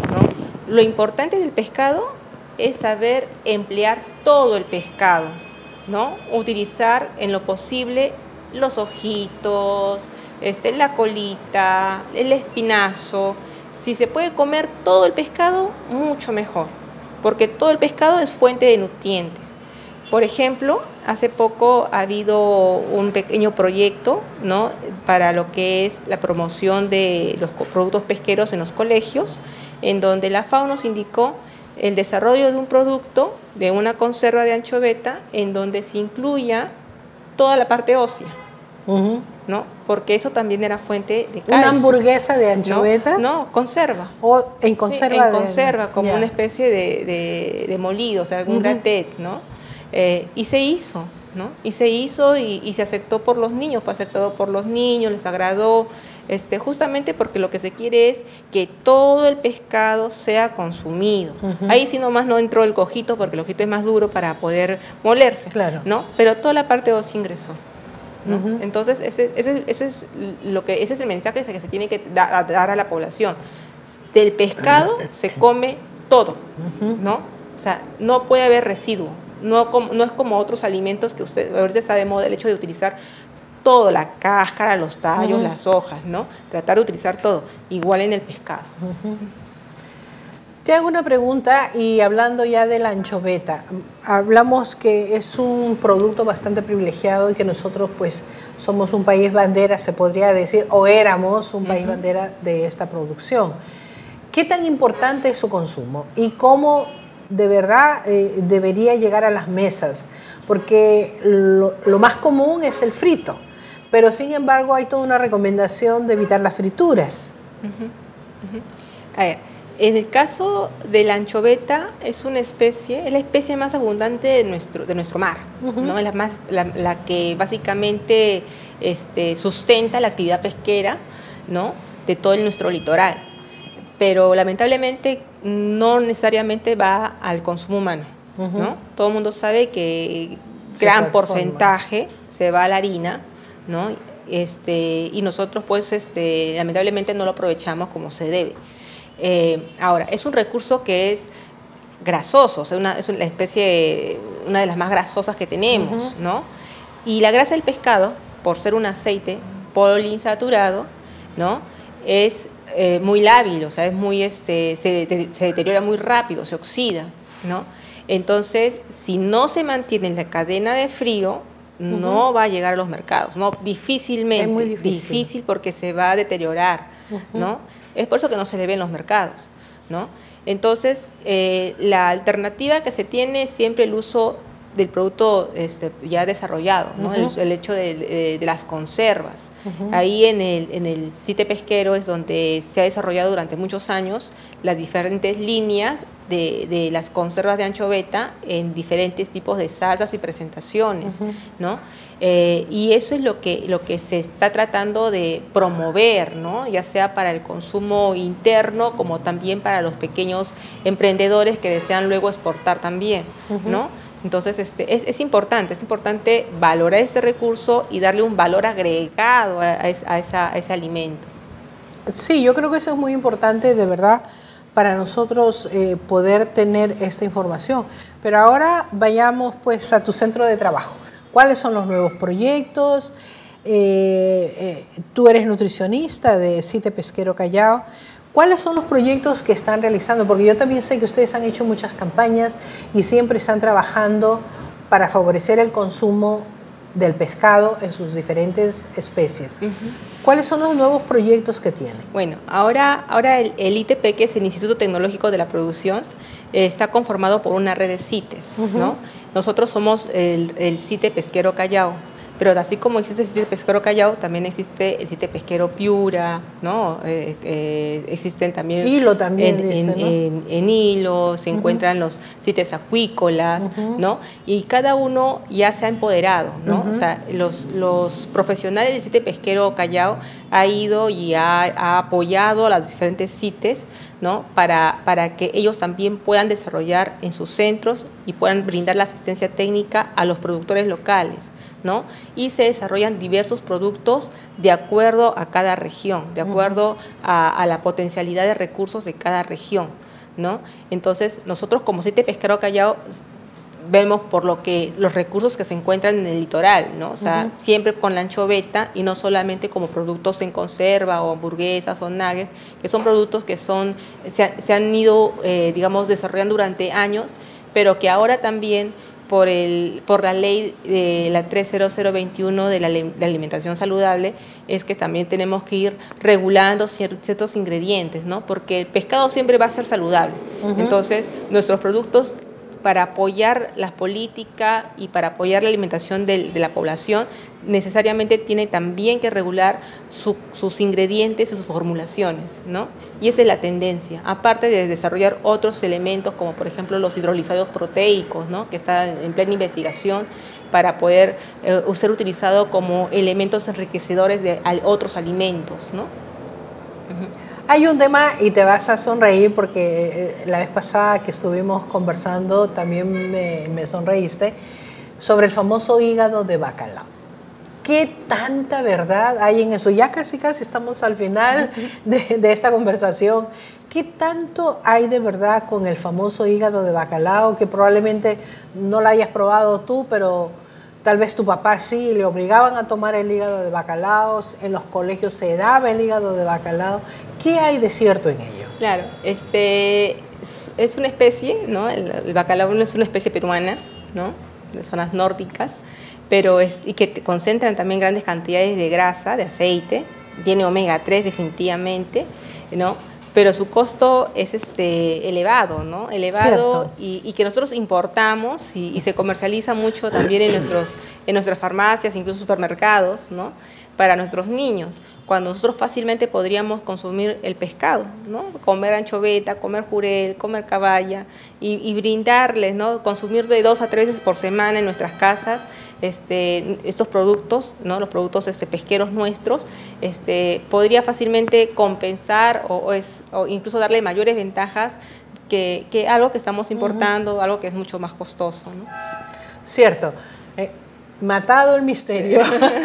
¿no? Lo importante del pescado es saber emplear todo el pescado, ¿no? Utilizar en lo posible los ojitos, este, la colita, el espinazo. Si se puede comer todo el pescado, mucho mejor, porque todo el pescado es fuente de nutrientes. Por ejemplo, hace poco ha habido un pequeño proyecto, ¿no? para lo que es la promoción de los productos pesqueros en los colegios, en donde la FAO nos indicó el desarrollo de un producto, de una conserva de anchoveta, en donde se incluya toda la parte ósea. Uh-huh. ¿No? Porque eso también era fuente de calcio. ¿Una hamburguesa de anchoveta? No, no conserva. ¿O en conserva? Sí, en de... conserva, como yeah. una especie de, de, de molido, o sea, un uh-huh. gratet, ¿no? Eh, y se hizo, ¿no? Y se hizo y, y se aceptó por los niños, fue aceptado por los niños, les agradó, este, justamente porque lo que se quiere es que todo el pescado sea consumido. Uh-huh. Ahí sí nomás no entró el cojito, porque el ojito es más duro para poder molerse, claro. ¿no? Pero toda la parte ósea ingresó. ¿no? Uh-huh. Entonces, ese, eso, eso es lo que, ese es el mensaje que se tiene que da, dar a la población. Del pescado se come todo, uh-huh. ¿no? O sea, no puede haber residuo. No, no es como otros alimentos que usted, ahorita está de moda el hecho de utilizar todo, la cáscara, los tallos, uh-huh. las hojas, ¿no? Tratar de utilizar todo, igual en el pescado. Uh-huh. Te hago una pregunta, y hablando ya de la anchoveta, hablamos que es un producto bastante privilegiado y que nosotros pues somos un país bandera, se podría decir, o éramos un uh-huh. país bandera de esta producción. ¿Qué tan importante es su consumo y cómo de verdad eh, debería llegar a las mesas? Porque lo, lo más común es el frito, pero sin embargo hay toda una recomendación de evitar las frituras. Uh-huh. Uh-huh. A ver, en el caso de la anchoveta, es una especie, es la especie más abundante de nuestro, de nuestro mar, uh-huh. ¿no? Es la, más, la, la que básicamente este, sustenta la actividad pesquera, ¿no? de todo nuestro litoral. Pero lamentablemente no necesariamente va al consumo humano, uh-huh. ¿no? Todo el mundo sabe que se gran transforma. porcentaje se va a la harina, ¿no? Este, y nosotros pues este, lamentablemente no lo aprovechamos como se debe. Eh, ahora, es un recurso que es grasoso, o sea, una, es una especie, una de las más grasosas que tenemos, uh-huh. ¿no? Y la grasa del pescado, por ser un aceite poliinsaturado, ¿no? es eh, muy lábil, o sea, es muy, este, se, de, se deteriora muy rápido, se oxida, ¿no? Entonces, si no se mantiene en la cadena de frío, uh-huh. no va a llegar a los mercados, ¿no? Difícilmente, es muy difícil. difícil porque se va a deteriorar, uh-huh. ¿no? Es por eso que no se le ve en los mercados, ¿no? Entonces, eh, la alternativa que se tiene es siempre el uso del producto este, ya desarrollado, ¿no? Uh-huh. el, el hecho de, de, de las conservas. Uh-huh. Ahí en el, en el sitio pesquero es donde se ha desarrollado durante muchos años las diferentes líneas de, de las conservas de anchoveta en diferentes tipos de salsas y presentaciones, uh-huh. ¿no? Eh, y eso es lo que, lo que se está tratando de promover, ¿no? Ya sea para el consumo interno como también para los pequeños emprendedores que desean luego exportar también, uh-huh. ¿no? Entonces, este, es, es importante, es importante valorar este recurso y darle un valor agregado a, a, esa, a, esa, a ese alimento. Sí, yo creo que eso es muy importante, de verdad, para nosotros eh, poder tener esta información. Pero ahora vayamos pues a tu centro de trabajo. ¿Cuáles son los nuevos proyectos? Eh, eh, tú eres nutricionista de Site Pesquero Callao. ¿Cuáles son los proyectos que están realizando? Porque yo también sé que ustedes han hecho muchas campañas y siempre están trabajando para favorecer el consumo del pescado en sus diferentes especies. Uh-huh. ¿Cuáles son los nuevos proyectos que tienen? Bueno, ahora, ahora el, el I T P, que es el Instituto Tecnológico de la Producción, eh, está conformado por una red de CITES, uh-huh. ¿no? Nosotros somos el, el Site Pesquero Callao, pero así como existe el Site Pesquero Callao, también existe el Site Pesquero Piura, ¿no? Eh, eh, existen también... Hilo también, en, dice, en, ¿no? en, en Hilo, se uh-huh. encuentran los sites acuícolas, uh-huh. ¿no? Y cada uno ya se ha empoderado, ¿no? Uh-huh. O sea, los, los profesionales del Site Pesquero Callao ha ido y ha, ha apoyado a los diferentes sites, ¿no? Para, para que ellos también puedan desarrollar en sus centros y puedan brindar la asistencia técnica a los productores locales, ¿no? Y se desarrollan diversos productos de acuerdo a cada región, de acuerdo a, a la potencialidad de recursos de cada región, ¿no? Entonces, nosotros como Site Pesquero Callao vemos por lo que los recursos que se encuentran en el litoral, ¿no? O sea, uh-huh. siempre con la anchoveta y no solamente como productos en conserva o hamburguesas o nuggets, que son productos que son, se, se han ido, eh, digamos, desarrollando durante años, pero que ahora también por, el, por la ley de la tres cero cero veintiuno de la, la alimentación saludable, es que también tenemos que ir regulando ciertos ingredientes, ¿no? Porque el pescado siempre va a ser saludable. Uh-huh. Entonces, nuestros productos, para apoyar la política y para apoyar la alimentación de, de la población, necesariamente tiene también que regular su, sus ingredientes y sus formulaciones, ¿no? Y esa es la tendencia, aparte de desarrollar otros elementos como por ejemplo los hidrolizados proteicos, ¿no? Que está en plena investigación para poder eh, ser utilizado como elementos enriquecedores de al, otros alimentos, ¿no? Uh-huh. Hay un tema, y te vas a sonreír porque la vez pasada que estuvimos conversando también me, me sonreíste, sobre el famoso hígado de bacalao. ¿Qué tanta verdad hay en eso? Ya casi casi estamos al final de, de esta conversación. ¿Qué tanto hay de verdad con el famoso hígado de bacalao, que probablemente no lo hayas probado tú, pero tal vez tu papá sí, le obligaban a tomar el hígado de bacalao, en los colegios se daba el hígado de bacalao? ¿Qué hay de cierto en ello? Claro, este, es, es una especie, ¿no? El, el bacalao no es una especie peruana, ¿no? De zonas nórdicas, pero es, y que te concentran también grandes cantidades de grasa, de aceite, tiene omega tres definitivamente, ¿no? Pero su costo es este, elevado, ¿no? Elevado y, y que nosotros importamos y, y se comercializa mucho también en, nuestros, en nuestras farmacias, incluso supermercados, ¿no? Para nuestros niños, cuando nosotros fácilmente podríamos consumir el pescado, ¿no? Comer anchoveta, comer jurel, comer caballa y, y brindarles, ¿no? Consumir de dos a tres veces por semana en nuestras casas este, estos productos, ¿no? Los productos este, pesqueros nuestros, este, podría fácilmente compensar o, o, es, o incluso darle mayores ventajas que, que algo que estamos importando, uh-huh. algo que es mucho más costoso, ¿no? Cierto. Eh, matado el misterio.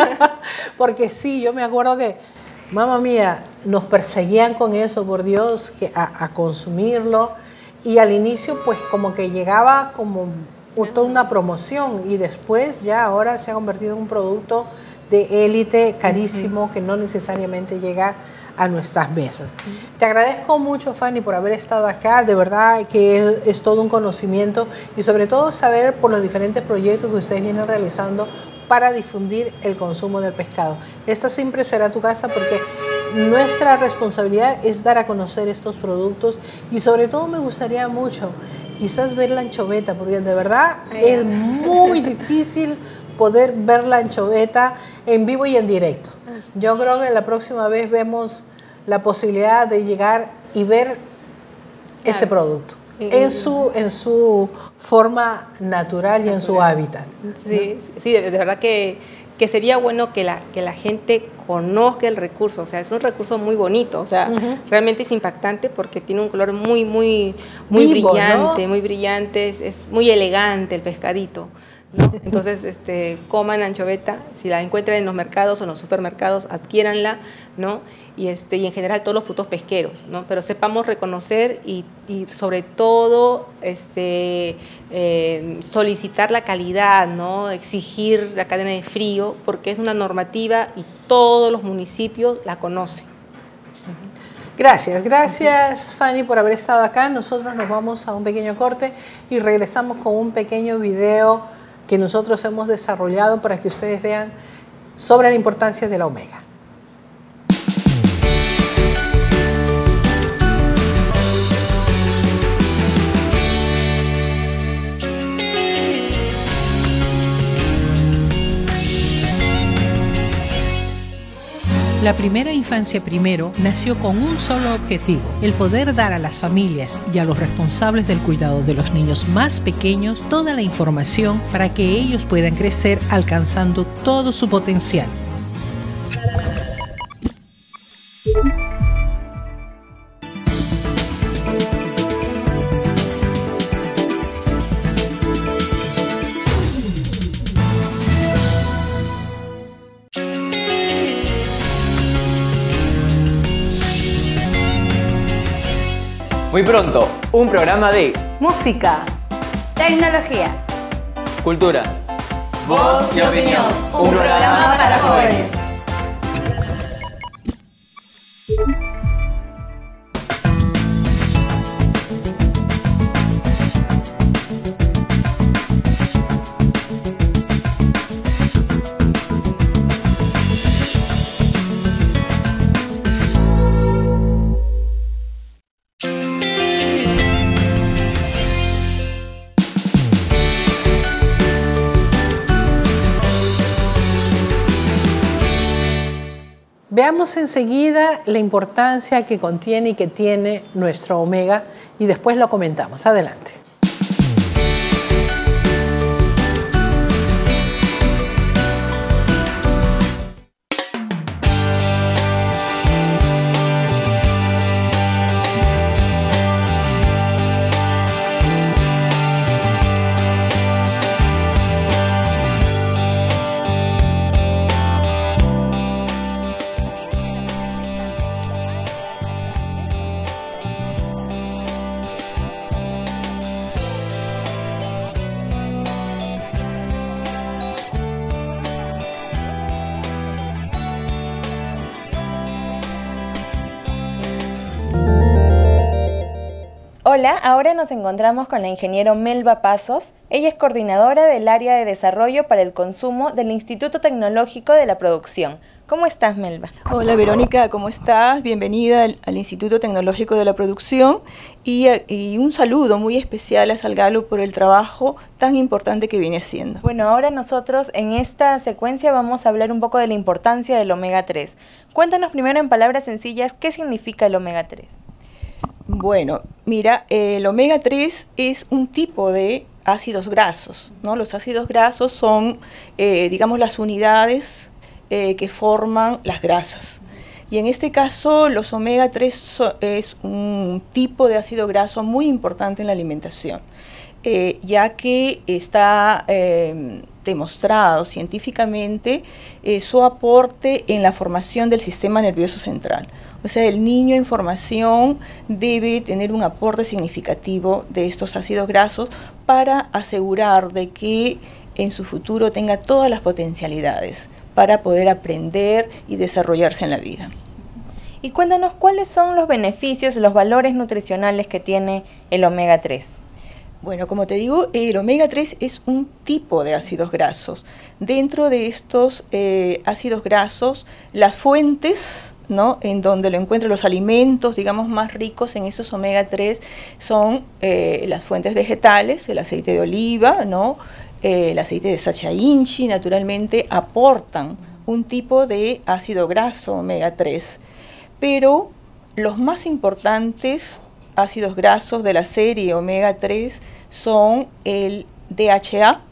Porque sí, yo me acuerdo que, mamá mía, nos perseguían con eso, por Dios, que a, a consumirlo. Y al inicio, pues como que llegaba como toda una promoción y después ya ahora se ha convertido en un producto de élite carísimo, uh-huh. que no necesariamente llega a nuestras mesas. Uh-huh. Te agradezco mucho, Fanny, por haber estado acá. De verdad que es, es todo un conocimiento y sobre todo saber por los diferentes proyectos que ustedes vienen realizando para difundir el consumo del pescado. Esta siempre será tu casa porque nuestra responsabilidad es dar a conocer estos productos y sobre todo me gustaría mucho quizás ver la anchoveta, porque de verdad es muy difícil poder ver la anchoveta en vivo y en directo. Yo creo que la próxima vez vemos la posibilidad de llegar y ver este producto en su, en su forma natural y en su hábitat. Sí, sí, de, de verdad que, que sería bueno que la, que la gente conozca el recurso, o sea, es un recurso muy bonito, o sea, uh-huh. realmente es impactante porque tiene un color muy, muy, muy Vivo, brillante, ¿no? muy brillante, es, es muy elegante el pescadito, ¿no? Entonces, este, coman anchoveta, si la encuentran en los mercados o en los supermercados, adquiéranla, ¿no? Y, este, y en general todos los productos pesqueros, ¿no? Pero sepamos reconocer y, y sobre todo este, eh, solicitar la calidad, ¿no? Exigir la cadena de frío, porque es una normativa y todos los municipios la conocen. Gracias, gracias Fanny por haber estado acá. Nosotros nos vamos a un pequeño corte y regresamos con un pequeño video que nosotros hemos desarrollado para que ustedes vean sobre la importancia de la omega. La primera infancia primero nació con un solo objetivo, el poder dar a las familias y a los responsables del cuidado de los niños más pequeños toda la información para que ellos puedan crecer alcanzando todo su potencial. Muy pronto, un programa de música, tecnología, cultura, voz y opinión, un programa para jóvenes. Veamos enseguida la importancia que contiene y que tiene nuestro omega y después lo comentamos. Adelante. Hola, ahora nos encontramos con la ingeniero Melba Pasos. Ella es coordinadora del área de desarrollo para el consumo del Instituto Tecnológico de la Producción. ¿Cómo estás, Melba? Hola, Verónica, ¿cómo estás? Bienvenida al, al Instituto Tecnológico de la Producción y, y un saludo muy especial a Salgalo por el trabajo tan importante que viene haciendo. Bueno, ahora nosotros en esta secuencia vamos a hablar un poco de la importancia del omega tres. Cuéntanos primero en palabras sencillas qué significa el omega tres. Bueno, mira, el omega tres es un tipo de ácidos grasos, ¿no? Los ácidos grasos son, eh, digamos, las unidades eh, que forman las grasas. Y en este caso, los omega tres so, es un tipo de ácido graso muy importante en la alimentación, eh, ya que está eh, demostrado científicamente eh, su aporte en la formación del sistema nervioso central. O sea, el niño en formación debe tener un aporte significativo de estos ácidos grasos para asegurar de que en su futuro tenga todas las potencialidades para poder aprender y desarrollarse en la vida. Y cuéntanos, ¿cuáles son los beneficios, los valores nutricionales que tiene el omega tres? Bueno, como te digo, el omega tres es un tipo de ácidos grasos. Dentro de estos eh, ácidos grasos, las fuentes, ¿no?, en donde lo encuentran los alimentos, digamos, más ricos en esos omega tres son eh, las fuentes vegetales, el aceite de oliva, ¿no?, eh, el aceite de Sacha Inchi, naturalmente aportan un tipo de ácido graso omega tres. Pero los más importantes ácidos grasos de la serie omega tres son el D H A,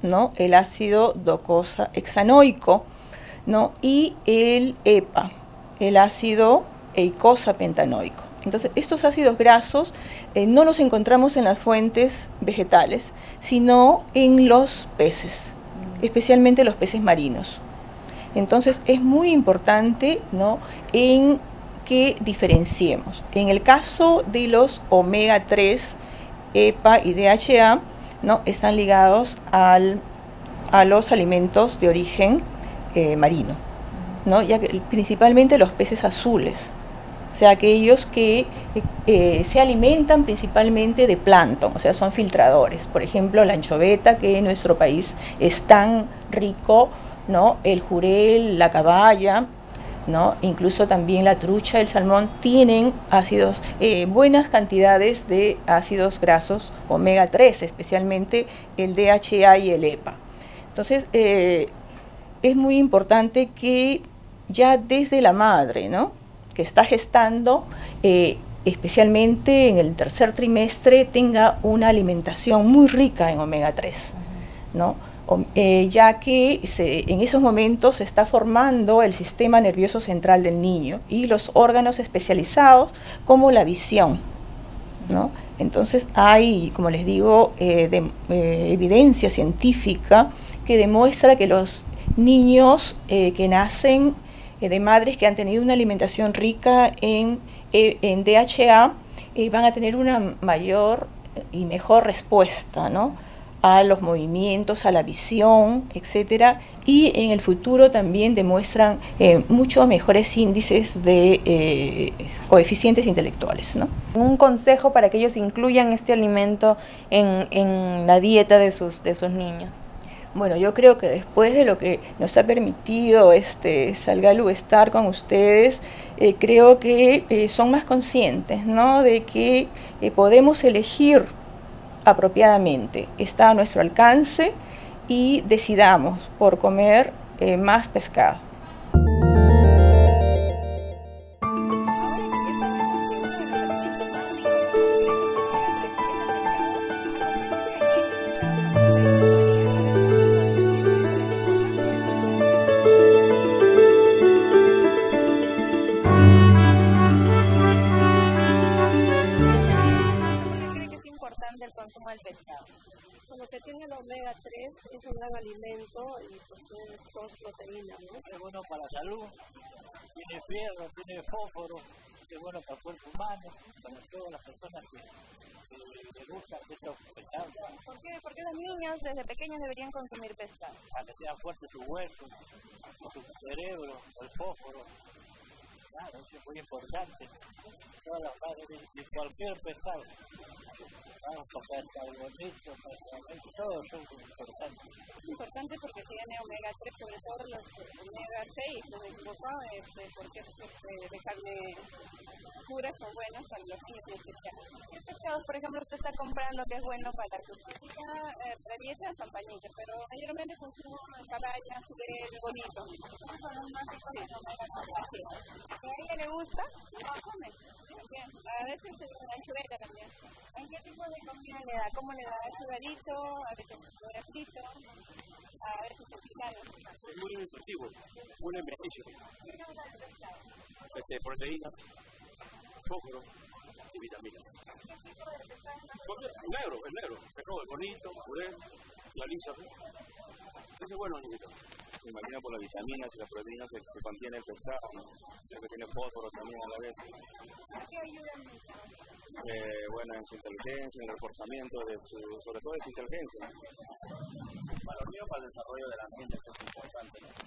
¿no? El ácido docosahexanoico, ¿no? Y el E P A, el ácido eicosapentanoico. Entonces, estos ácidos grasos eh, no los encontramos en las fuentes vegetales, sino en los peces, especialmente los peces marinos. Entonces, es muy importante, ¿no?, en que diferenciemos. En el caso de los omega tres, E P A y D H A, ¿no?, están ligados al, a los alimentos de origen eh, marino, ¿no?, ya que principalmente los peces azules, o sea, aquellos que eh, se alimentan principalmente de plancton, o sea, son filtradores. Por ejemplo, la anchoveta, que en nuestro país es tan rico, ¿no?, el jurel, la caballa, ¿no?, incluso también la trucha, el salmón, tienen ácidos, eh, buenas cantidades de ácidos grasos omega tres, especialmente el D H A y el E P A. Entonces, eh, es muy importante que ya desde la madre, ¿no?, que está gestando, eh, especialmente en el tercer trimestre, tenga una alimentación muy rica en omega tres, ¿no?, o, eh, ya que se, en esos momentos se está formando el sistema nervioso central del niño y los órganos especializados como la visión, ¿no? Entonces hay, como les digo, eh, de, eh, evidencia científica que demuestra que los niños eh, que nacen de madres que han tenido una alimentación rica en, en D H A eh, van a tener una mayor y mejor respuesta, ¿no?, a los movimientos, a la visión, etcétera, y en el futuro también demuestran eh, muchos mejores índices de eh, coeficientes intelectuales, ¿no? Un consejo para que ellos incluyan este alimento en, en la dieta de sus, de sus niños. Bueno, yo creo que después de lo que nos ha permitido este Salgalu estar con ustedes, eh, creo que eh, son más conscientes, ¿no?, de que eh, podemos elegir apropiadamente, está a nuestro alcance y decidamos por comer eh, más pescado. El consumo del pescado. Con lo que tiene el omega tres es un gran alimento y pues tiene todas proteínas, ¿no? Es bueno para la salud, tiene fierro, tiene fósforo, es bueno para el cuerpo humano, para todas las personas que, que les gustan estos pescados. ¿Por qué? Porque los niños desde pequeños deberían consumir pescado. Para que sean fuertes sus huesos, su cerebro, el fósforo. Claro, eso es muy importante. Todas las madres de cualquier pescado. Vamos a tocar el bonito, todo eso es importante. Es importante porque tiene omega tres, sobre todo los omega seis, no me equivoco, este, porque es este, de carne pura, son buenos para los niños. ¿Qué pescados, por ejemplo, usted está comprando que es bueno para su física, eh, para dieta, campañita? Pero mayormente consumo caballa, jurel, bonito. Son los más ricos de omega tres. ¿A ella le gusta? No, come. A veces es una anchoveta también. ¿En qué tipo de comida le da? ¿Cómo le da? ¿Sudadito? ¿A veces frito? ¿A veces picado? Es muy nutritivo, muy beneficio. Este, proteínas, fósforo y vitaminas. El negro, el negro, pescado, el bonito, jurel, la lisa. Eso es bueno, niñito. Se imagina por las vitaminas y las proteínas que, que contiene el pescado, ¿no? Que tiene fósforo también a la vez. ¿Qué ayudan mucho? Eh, bueno, en su inteligencia, en el reforzamiento de su, sobre todo de su inteligencia. Para los niños, para el desarrollo de la mente, eso es importante, ¿no?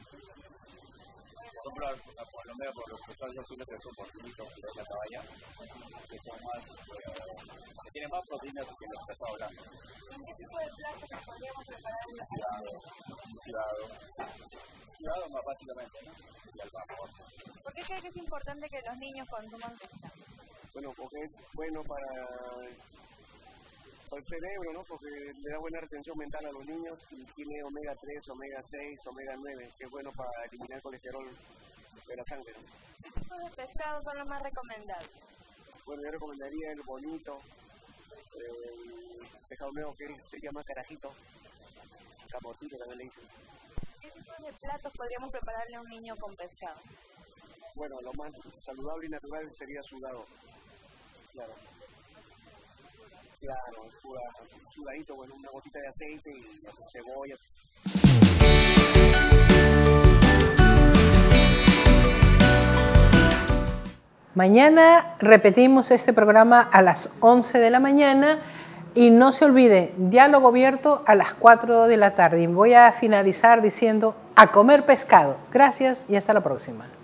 Por ejemplo, por lo menos por los pescados azules que son porcinitos de la caballa, que son más, eh, que tienen más proteínas que los pescados blancos. ¿En qué tipo de platos nos podríamos preparar en la Ciudado, ciudado, ciudado más básicamente, ¿no? Y al vapor. ¿Por qué cree que es importante que los niños consuman pescado? Bueno, porque es bueno para, para el cerebro, ¿no? Porque le da buena retención mental a los niños y tiene omega tres, omega seis, omega nueve, que es bueno para eliminar el colesterol de la sangre, ¿no? ¿Qué tipos de pescados son los más recomendables? Bueno, yo recomendaría el bonito, el pescado nuevo que se llama carajito, camotito también le dicen. ¿Qué tipo de platos podríamos prepararle a un niño con pescado? Bueno, lo más saludable y natural sería sudado. Claro. Claro, sudadito con una gotita de aceite y cebolla. Mañana repetimos este programa a las once de la mañana y no se olvide, diálogo abierto a las cuatro de la tarde. Y voy a finalizar diciendo a comer pescado. Gracias y hasta la próxima.